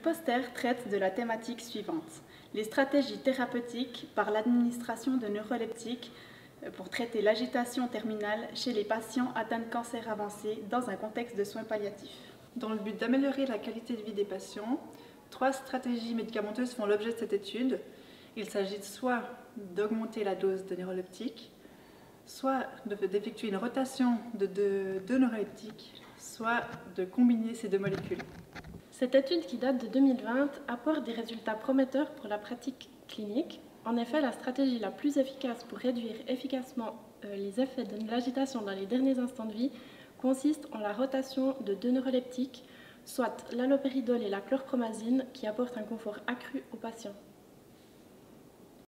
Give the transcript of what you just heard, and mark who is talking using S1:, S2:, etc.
S1: poster traite de la thématique suivante: les stratégies thérapeutiques par l'administration de neuroleptiques pour traiter l'agitation terminale chez les patients atteints de cancer avancé dans un contexte de soins palliatifs.
S2: Dans le but d'améliorer la qualité de vie des patients, 3 stratégies médicamenteuses font l'objet de cette étude. Il s'agit soit d'augmenter la dose de neuroleptiques, soit d'effectuer une rotation de deux neuroleptiques, soit de combiner ces deux molécules.
S3: Cette étude, qui date de 2020, apporte des résultats prometteurs pour la pratique clinique. En effet, la stratégie la plus efficace pour réduire efficacement les effets de l'agitation dans les derniers instants de vie consiste en la rotation de 2 neuroleptiques, soit l'halopéridol et la chlorpromazine, qui apportent un confort accru aux patients.